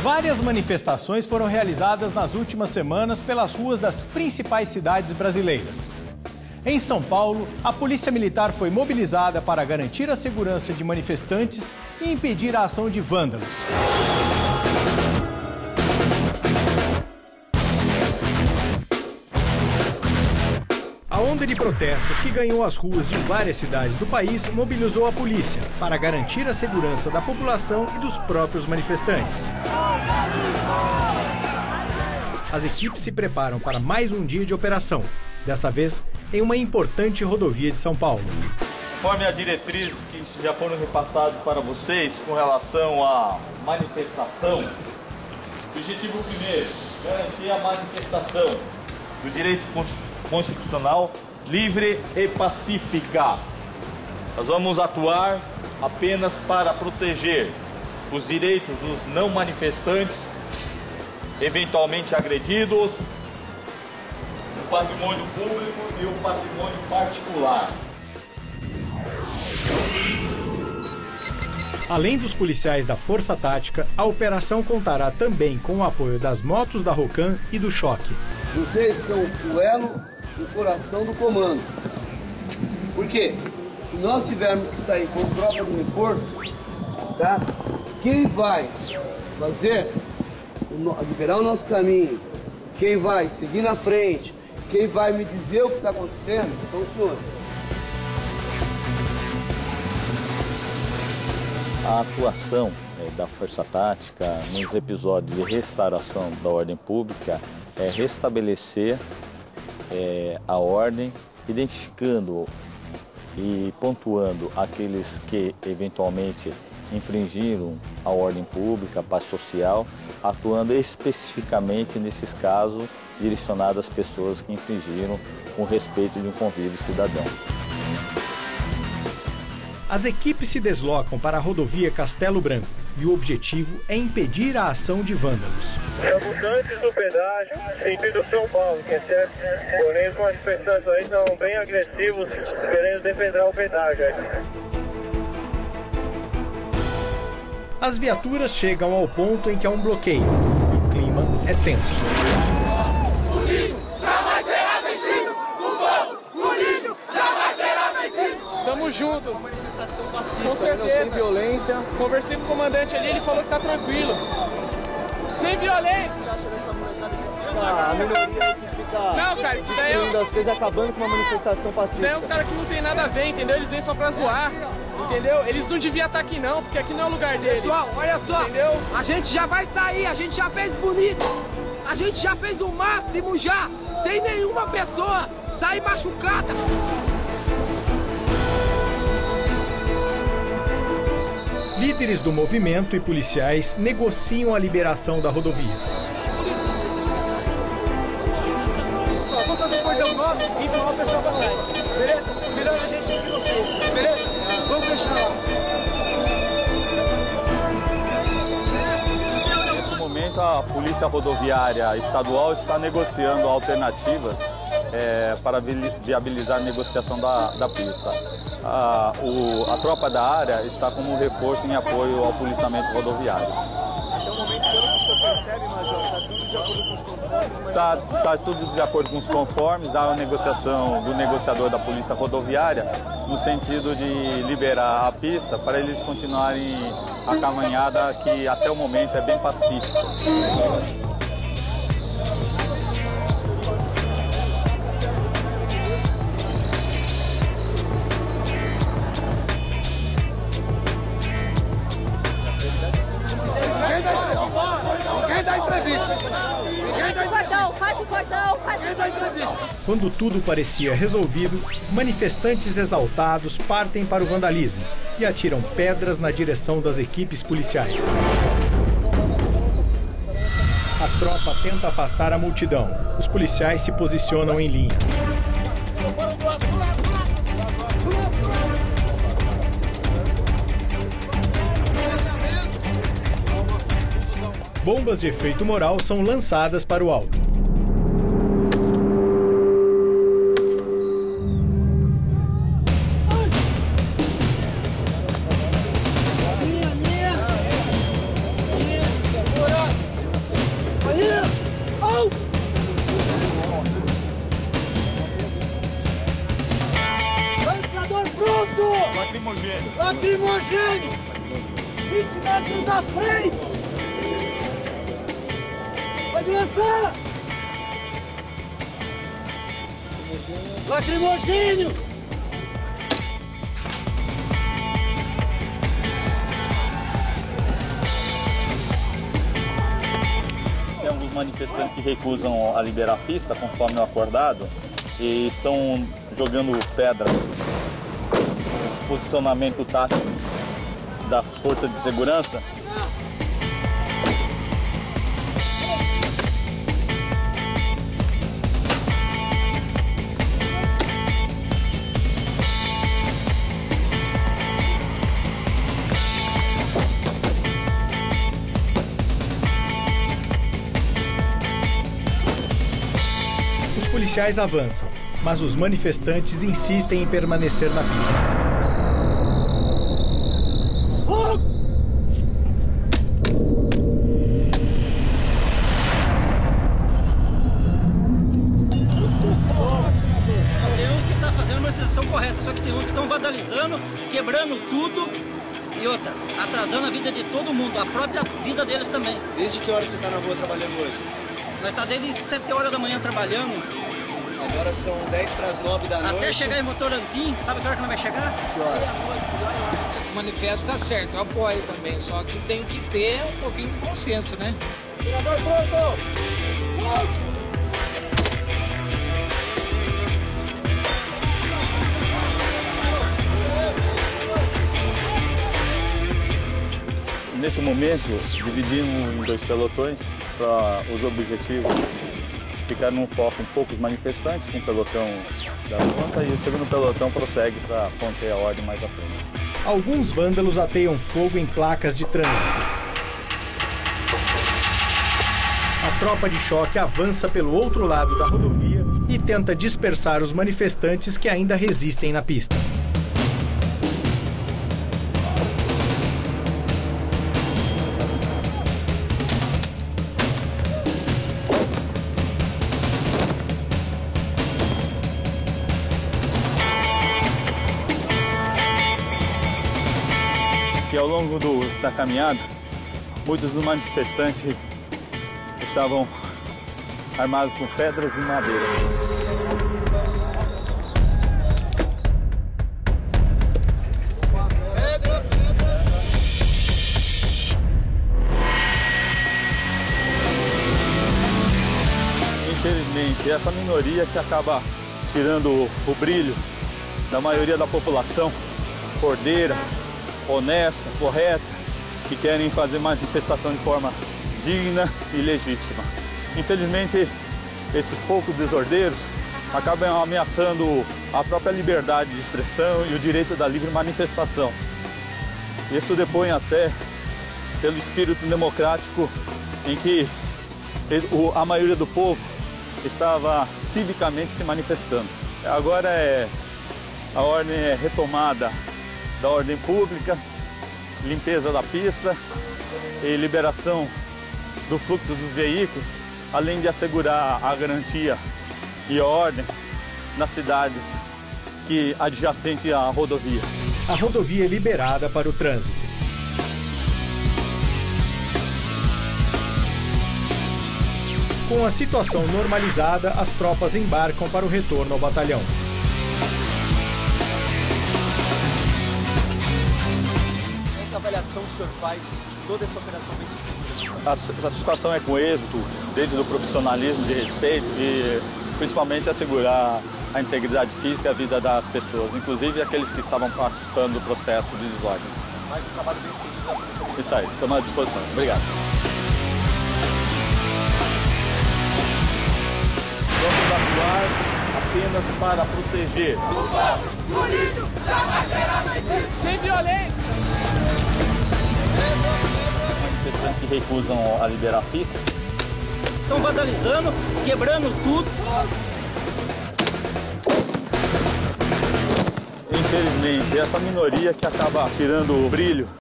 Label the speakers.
Speaker 1: Várias manifestações foram realizadas nas últimas semanas pelas ruas das principais cidades brasileiras. Em São Paulo, a Polícia Militar foi mobilizada para garantir a segurança de manifestantes e impedir a ação de vândalos. A onda de protestos que ganhou as ruas de várias cidades do país mobilizou a polícia para garantir a segurança da população e dos próprios manifestantes. As equipes se preparam para mais um dia de operação, desta vez em uma importante rodovia de São Paulo.
Speaker 2: Conforme as diretrizes que já foram repassadas para vocês com relação à manifestação, o objetivo primeiro, garantir a manifestação do direito constitucional livre e pacífica. Nós vamos atuar apenas para proteger os direitos dos não manifestantes, eventualmente agredidos, o patrimônio público e o patrimônio particular.
Speaker 1: Além dos policiais da Força Tática, a operação contará também com o apoio das motos da Rocan e do Choque.
Speaker 3: Vocês são o elo, o coração do comando. Por quê? Se nós tivermos que sair com tropa do reforço, tá? Quem vai fazer, liberar o nosso caminho, quem vai seguir na frente, quem vai me dizer o que está acontecendo, são os senhores.
Speaker 2: A atuação da Força Tática nos episódios de restauração da ordem pública é restabelecer a ordem, identificando e pontuando aqueles que eventualmente infringiram a ordem pública, a paz social, atuando especificamente nesses casos direcionados às pessoas que infringiram com respeito de um convívio cidadão.
Speaker 1: As equipes se deslocam para a rodovia Castelo Branco e o objetivo é impedir a ação de vândalos.
Speaker 4: Estamos antes do pedágio, sentido São Paulo, que é certo? Porém, os manifestantes aí são bem agressivos, querendo defender o pedágio.
Speaker 1: As viaturas chegam ao ponto em que há um bloqueio e o clima é tenso.
Speaker 5: Unido jamais será vencido! O povo unido jamais será vencido!
Speaker 6: Tamo junto! Com certeza! Sem violência. Conversei com o comandante ali, ele falou que tá tranquilo. Sem violência!
Speaker 7: A minoria que fica...
Speaker 6: Não, cara, isso daí é...
Speaker 7: as coisas acabando com uma manifestação pacífica.
Speaker 6: Isso daí é uns caras que não tem nada a ver, entendeu? Eles vêm só pra zoar. Entendeu? Eles não deviam estar aqui não, porque aqui não é o lugar deles.
Speaker 8: Pessoal, olha só,
Speaker 6: entendeu?
Speaker 8: A gente já vai sair, a gente já fez bonito. A gente já fez o máximo já, sem nenhuma pessoa sair machucada.
Speaker 1: Líderes do movimento e policiais negociam a liberação da rodovia.
Speaker 8: Só vou fazer o cordão nosso e empurrar o pessoal pra trás, beleza? Melhor a gente do que vocês, beleza? Vamos fechar lá.
Speaker 2: Nesse momento, a Polícia Rodoviária Estadual está negociando alternativas para viabilizar a negociação da pista. A tropa da área está como reforço em apoio ao policiamento rodoviário.
Speaker 7: Até o momento, pelo que o senhor percebe, Major, está tudo de acordo com os conformes?
Speaker 2: Está tudo de acordo com os conformes, há a negociação do negociador da Polícia Rodoviária no sentido de liberar a pista para eles continuarem a caminhada que até o momento é bem pacífica.
Speaker 8: Ninguém dá entrevista.
Speaker 5: Faz o cordão.
Speaker 8: Ninguém dá entrevista.
Speaker 1: Quando tudo parecia resolvido, manifestantes exaltados partem para o vandalismo e atiram pedras na direção das equipes policiais. A tropa tenta afastar a multidão. Os policiais se posicionam em linha. Bombas de efeito moral são lançadas para o alto.
Speaker 5: Lacrimogênio! 20 metros à frente! Pode lançar! Lacrimogênio!
Speaker 2: Tem alguns manifestantes que recusam a liberar a pista, conforme o acordado, e estão jogando pedra. Posicionamento tático das forças de segurança.
Speaker 1: Os policiais avançam, mas os manifestantes insistem em permanecer na pista.
Speaker 9: Correta, só que tem uns que estão vandalizando, quebrando tudo e outra, atrasando a vida de todo mundo, a própria vida deles também.
Speaker 7: Desde que hora você está na rua trabalhando hoje?
Speaker 9: Nós estamos desde 7 horas da manhã trabalhando.
Speaker 7: Agora são 10 para as 9 da noite.
Speaker 9: Até chegar em Votorantim, sabe que hora que não vai chegar?
Speaker 7: Que hora?
Speaker 9: Meia-noite, olha lá.
Speaker 6: O manifesto tá certo, eu apoio também, só que tem que ter um pouquinho de bom senso, né?
Speaker 5: Tirador pronto!
Speaker 2: Nesse momento, dividimos em 2 pelotões para os objetivos ficar num foco um pouco os manifestantes, com o pelotão da ponta, e o segundo pelotão prossegue para conter a ordem mais à frente.
Speaker 1: Alguns vândalos ateiam fogo em placas de trânsito. A tropa de choque avança pelo outro lado da rodovia e tenta dispersar os manifestantes que ainda resistem na pista.
Speaker 2: E ao longo da caminhada, muitos dos manifestantes estavam armados com pedras e madeira. Infelizmente, essa minoria que acaba tirando o brilho da maioria da população ordeira, honesta, correta, que querem fazer manifestação de forma digna e legítima. Infelizmente, esses poucos desordeiros acabam ameaçando a própria liberdade de expressão e o direito da livre manifestação. Isso depõe até pelo espírito democrático em que a maioria do povo estava civicamente se manifestando. Agora a ordem é retomada da ordem pública, limpeza da pista e liberação do fluxo dos veículos, além de assegurar a garantia e a ordem nas cidades adjacentes à rodovia.
Speaker 1: A rodovia é liberada para o trânsito. Com a situação normalizada, as tropas embarcam para o retorno ao batalhão.
Speaker 7: Qual avaliação o senhor faz de toda essa operação bem?
Speaker 2: A situação é com êxito, dentro do profissionalismo, de respeito e principalmente assegurar a integridade física e a vida das pessoas, inclusive aqueles que estavam participando do processo de desordem.
Speaker 7: Mais um trabalho bem seguido da Polícia Militar.
Speaker 2: Isso aí, estamos à disposição. Obrigado. Vamos atuar apenas para proteger.
Speaker 5: O povo unido jamais será vencido!
Speaker 6: Sem violência!
Speaker 2: Manifestantes que recusam a liberar a pista.
Speaker 9: Estão vandalizando, quebrando tudo.
Speaker 2: Infelizmente, essa minoria que acaba tirando o brilho